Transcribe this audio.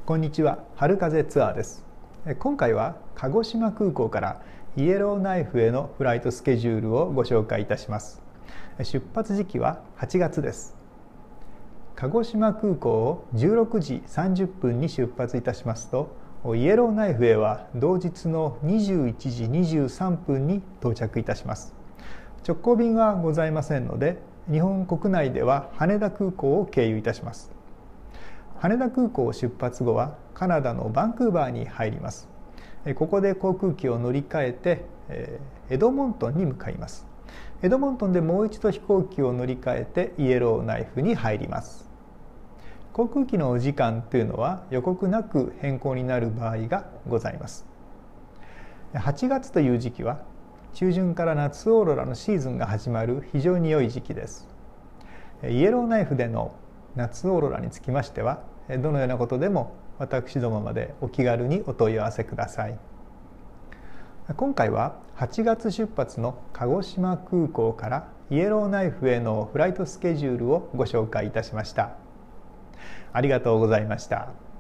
こんにちは、春風ツアーです。今回は鹿児島空港からイエローナイフへのフライトスケジュールをご紹介いたします。出発時期は8月です。鹿児島空港を16時30分に出発いたしますと、イエローナイフへは同日の21時23分に到着いたします。直行便はございませんので、日本国内では羽田空港を経由いたします。羽田空港出発後はカナダのバンクーバーに入ります。ここで航空機を乗り換えてエドモントンに向かいます。エドモントンでもう一度飛行機を乗り換えてイエローナイフに入ります。航空機のお時間というのは予告なく変更になる場合がございます。8月という時期は中旬から夏オーロラのシーズンが始まる非常に良い時期です。イエローナイフでの夏オーロラにつきましては、どのようなことでも私どもまでお気軽にお問い合わせください。今回は8月出発の鹿児島空港からイエローナイフへのフライトスケジュールをご紹介いたしました。ありがとうございました。